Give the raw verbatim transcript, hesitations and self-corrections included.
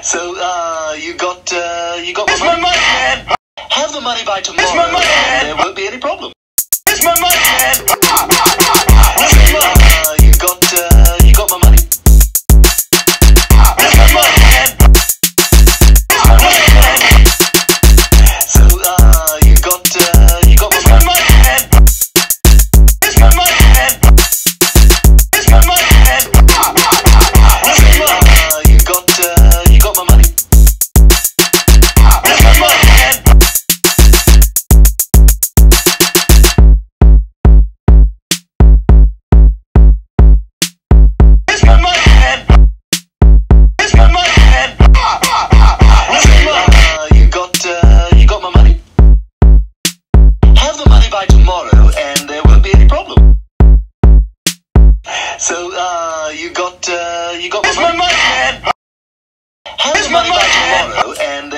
So, uh, you got, uh, you got It's my money? my money, man. Have the money by tomorrow, It's my money, man. and there won't be any problem. It's my money, man. So, uh, you got, uh, you got my money? It's my money, man. It's my money, man. So, uh, you got, uh, you got It's my my money? money, man. It's my money, man. It's my money, man. So, uh, you got, uh, you got my money? It's my money, man. It's my money, man. It's my money, man. So, uh, you got, uh, you got my money? Have the money by tomorrow, and there won't be any problem. So, uh, you got, uh, you got my It's my money? money, man. Have It's the my money by money, man. tomorrow, and